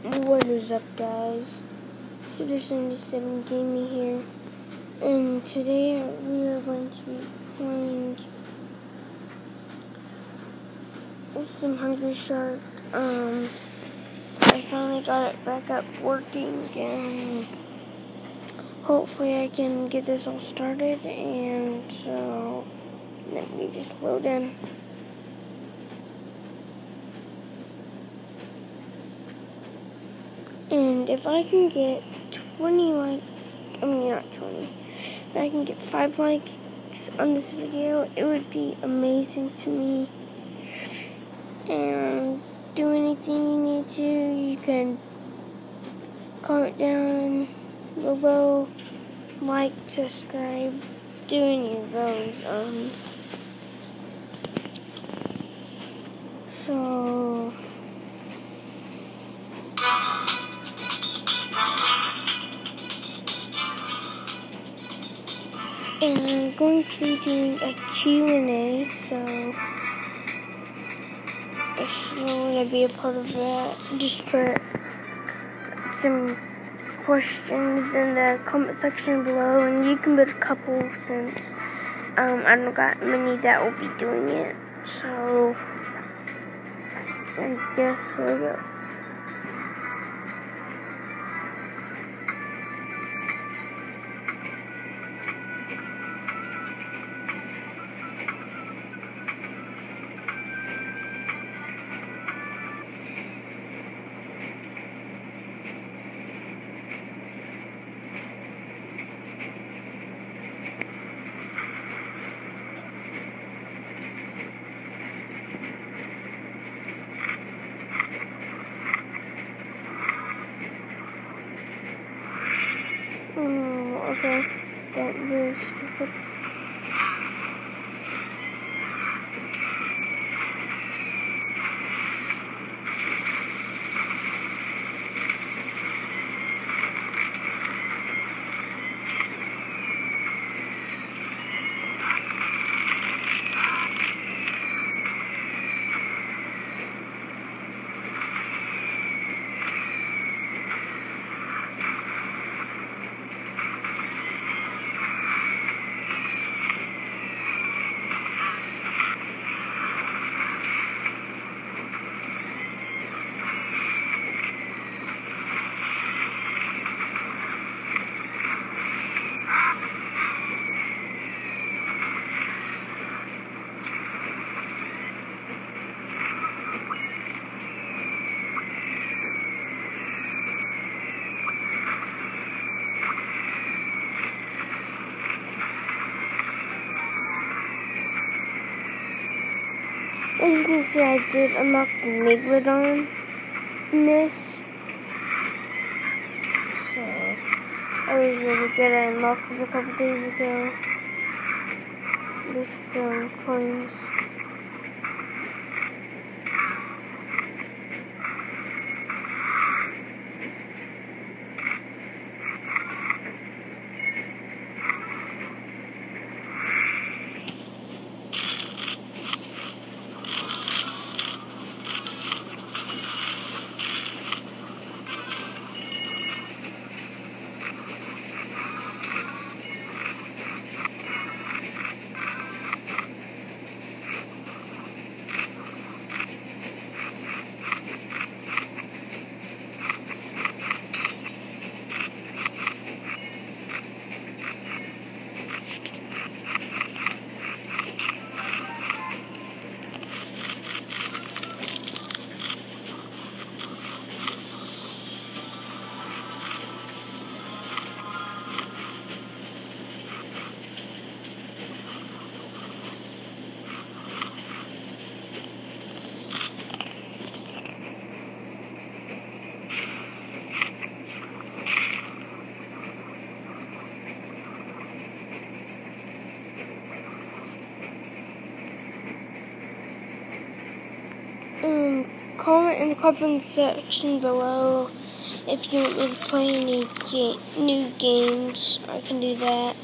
What is up, guys? Citizen77 Gaming here, and today we are going to be playing some Hungry Shark. I finally got it back up working, and hopefully I can get this all started. And so let me just load in. And if I can get 20 likes, not 20, if I can get 5 likes on this video, it would be amazing to me. And do anything you need to. You can comment down below, like, subscribe, do any of those. So and I'm going to be doing a Q&A, so if you want to be a part of that, just put some questions in the comment section below, and you can put a couple since I don't got many that will be doing it. So I guess here we go. Okay, that was stupid. As you can see, I did unlock the Megalodon in this. So, I was really good. I unlocked it a couple days ago. This coins. Comment in the comment section below if you want me to play any new games. I can do that.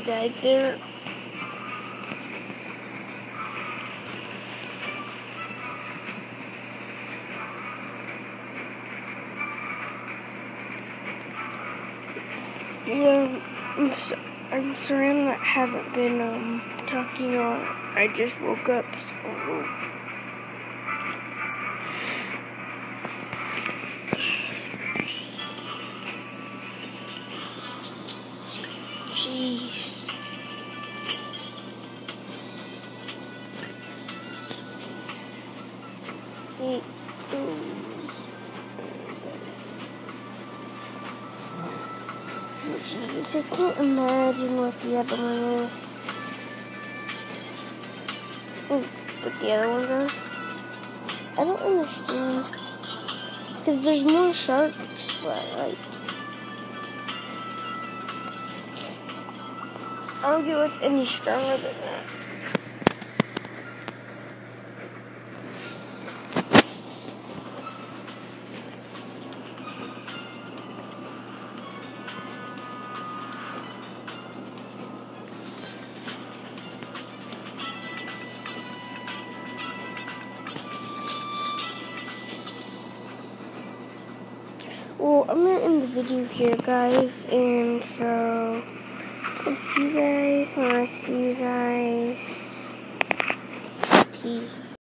died there. Yeah, I'm sorry I haven't been talking on. I just woke up, so. Jeez. It goes. Jeez, I can't imagine what the other one is. What the other ones are? I don't understand. Because there's more sharks, but like. I don't get what's any stronger than that. Well, I'm going to end the video here, guys, and so I'll see you guys when I see you guys. Peace.